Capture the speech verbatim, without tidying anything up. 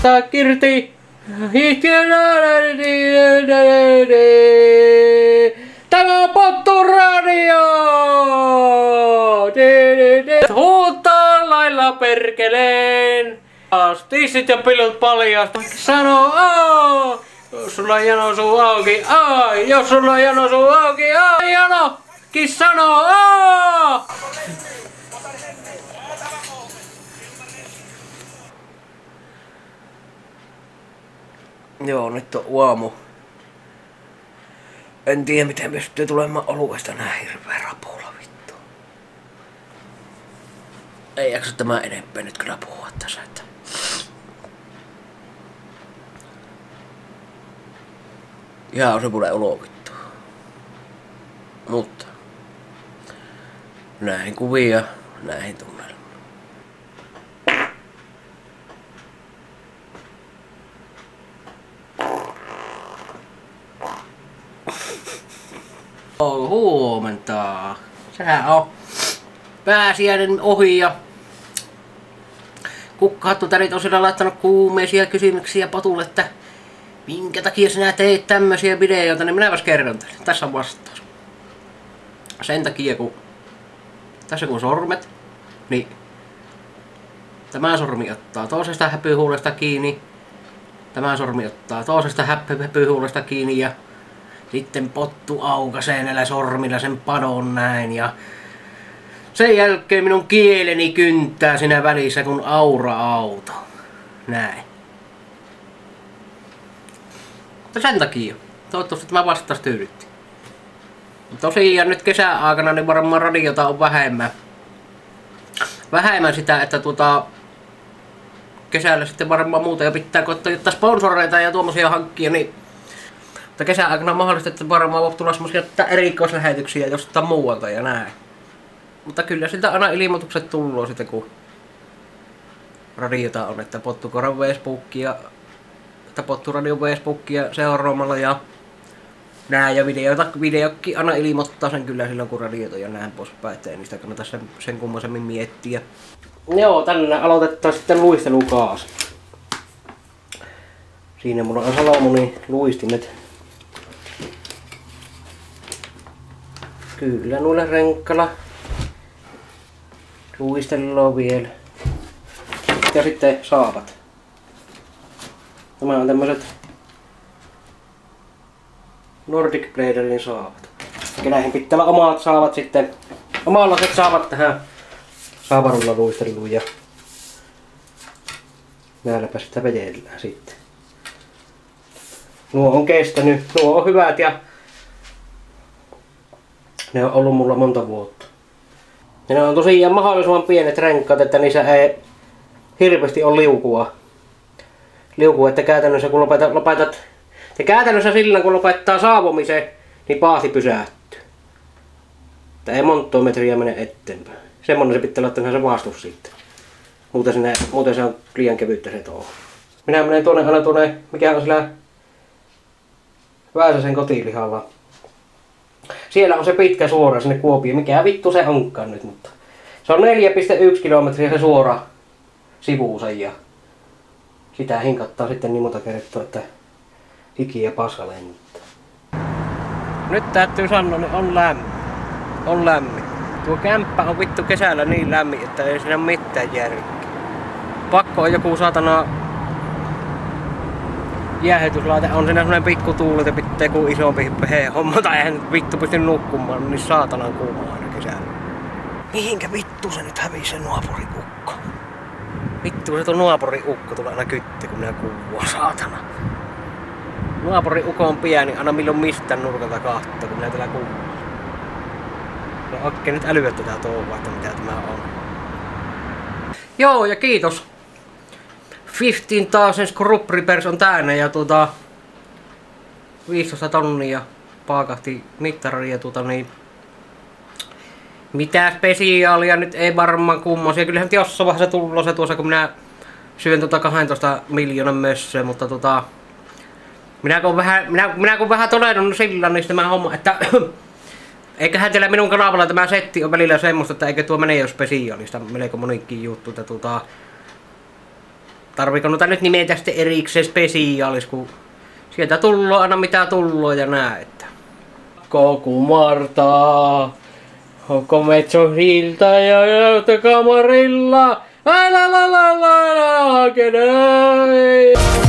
Tästä Kirti. Tämä on Pottu Radio! Huutaa lailla perkeleen. Tissit ja pillut paljasta. Sano aa! Jos sulla on jano suu auki, ai! Jos sulla on jano suu auki, ai! Jano! Kissano aa! Joo, nyt on aamu. En tiedä miten pystyy tulemaan oluesta nää hirveä rapula vittu. Ei jaksa tämä enempää nyt kyllä puhua tässä, että... Ihan on se mulle olo vittu. Mutta... Näihin kuvia, näihin tunnelmiin. Oh, huomenta. Sehän on pääsiäinen ohi ja Kukkahattutärit on siellä laittanut kuumeisia kysymyksiä Potulle, että minkä takia sinä teet tämmösiä videoita, niin minäpäs kerron teille. Tässä on vastaus. Sen takia kun tässä kun sormet, niin tämä sormi ottaa toisesta häpyhuulesta kiinni, tämä sormi ottaa toisesta häpyhuulesta kiinni ja sitten Pottu aukaisee näillä sormilla sen padon näin ja sen jälkeen minun kieleni kyntää siinä välissä kun aura-auto. Näin. Mutta sen takia. Toivottavasti tämä vastaus tyydytti. Tosiaan nyt kesäaikana niin varmaan radiota on vähemmän. Vähemmän sitä, että tuota kesällä sitten varmaan muuta ja pitää koittaa jotta sponsoreita ja tuommoisia hankkia, niin mutta kesäaikana on mahdollista, että varmaan voi tulla semmosia erikoislähetyksiä jostain muualta ja näin. Mutta kyllä siltä aina ilmoitukset tulloo sitten kun radiota on, että Pottukoran Facebookia, että Pottu Radio Facebookia seuraamalla ja nää ja videoita, videokki aina ilmoittaa sen kyllä silloin kun radiota ja näin poispäin, ettei niistä kannata sen, sen kummoisemmin miettiä. Joo, tänne aloitetaan sitten luistelukaas. Siinä mulla on Salomoni luistimet. Kyllä noilla renkkala luistellaan vielä. Ja sitten saavat. Nämä on tämmöiset Nordic Bladerin saavat. Ja näihin pitää olla omat saavat sitten. Omanlaiset saavat tähän saavarulla luisteluun ja näilläpä sitä vedellään sitten. Nuo on kestänyt, nuo on hyvät ja ne on ollut mulla monta vuotta. Ja ne on tosiaan mahdollisimman pienet renkaat, että niissä ei hirveästi ole liukua. Liukua, että käytännössä kun lopetat, lopetat ja käytännössä sillä kun lopettaa saavumisen, niin paati pysähtyy. Että ei monta metriä mene eteenpäin. Semmonen se pitää laittaa se vastus sitten. Muuten, sinne, muuten se on liian kevyttä se touhu. Minä menen tuonne aina tuonne, mikä on sillä Väisäsen kotilihalla. Siellä on se pitkä suora sinne Kuopioon. Mikä vittu se onkaan nyt, mutta se on neljä pilkku yksi kilometriä se suora sivuunsa ja sitä hinkattaa sitten niin monta kertaa, että hiki ja paska lennittää. Nyt täytyy sanoa, niin on lämmin. On lämmin. Tuo kämppä on vittu kesällä niin lämmin, että ei siinä ole mitään järkeä. Pakko on joku saatana jäähdytyslaite, on siinä semmonen pikku tuuli, että pitää joku isompi homma, tai eihän vittu pysty nukkumaan, niin saatanan kuuma aina kesällä. Mihinkä vittu se nyt hävii se naapuriukko? Vittu se tuo naapuriukko tulee aina kytti, kun minä kuuluu, saatana. Naapuriukko on pieni, aina milloin mistään nurkalta kahtoo, kun minä täällä kuuluu. No okei, nyt älyä tätä touhua, että mitä tämä on. Joo, ja kiitos. viisitoista tuhatta Scrub Repairs on täynnä ja tuota viisitoista tonnia paakahti mittari ja tuota niin mitään spesiaalia nyt ei varmaan kummosia. Kyllähän nyt jossain vaiheessa tullut se tuossa kun minä syön tuota kaksitoista miljoonan mössöä, mutta tota minä kun vähän, minä, minä kun vähän todennut sillä niin tämä homma, että eiköhän teillä minun kanavalla tämä setti on välillä semmoista, että eikö tuo mene jo spesiaalista melko monikin juttu, että tuota tarviiko noita nyt nimetä sitten erikseen spesiaalis, kun sieltä tulloo aina mitä tulloo ja näet. Kokumartaa, kometsohilta ja rautakamarilla, la la la la la la la